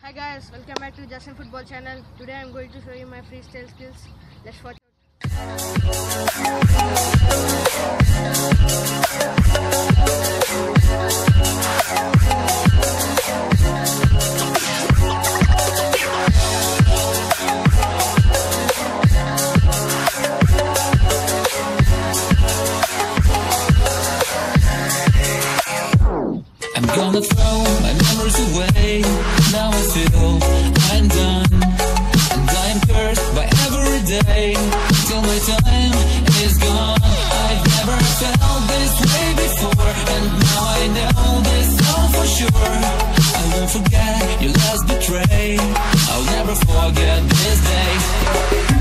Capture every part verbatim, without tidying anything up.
Hi guys, welcome back to Justin Football channel. Today I'm going to show you my freestyle skills. Let's watch I'm gonna throw my memories away. Now I feel I'm done, and I'm cursed by every day till my time is gone. I've never felt this way before, and now I know this all for sure. I won't forget your last betray. I'll never forget this day.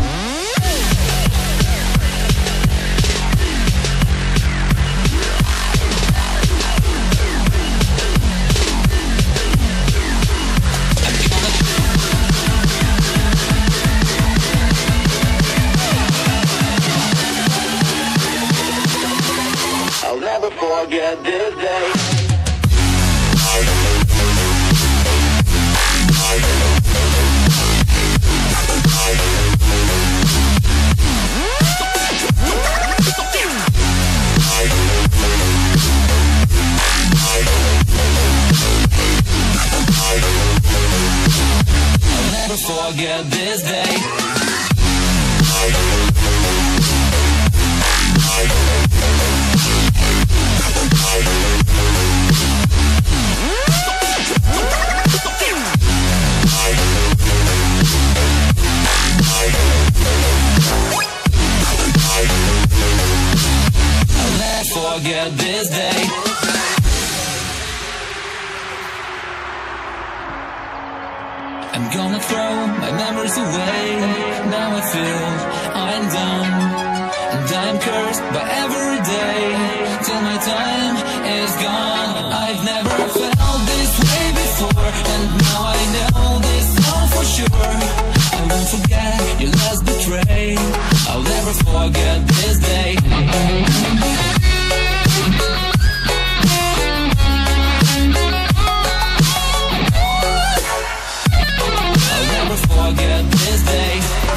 I'll never forget this day. I'll never forget this day. I'll never forget this day. I'm gonna throw my memories away. Now I feel I'm done, and I'm cursed by every day till my time is gone. I've never felt this way before, and now I know this all for sure. I won't forget your last betray. I'll never forget this day. I'll never forget this day.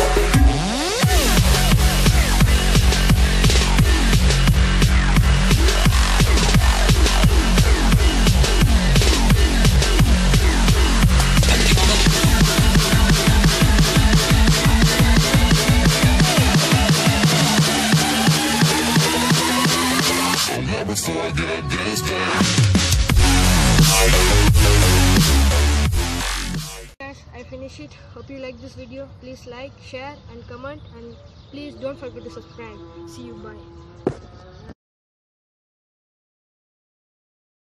Never forget this day. guys, I finish it. Hope you like this video. Please like, share and comment, and please don't forget to subscribe. See you, bye.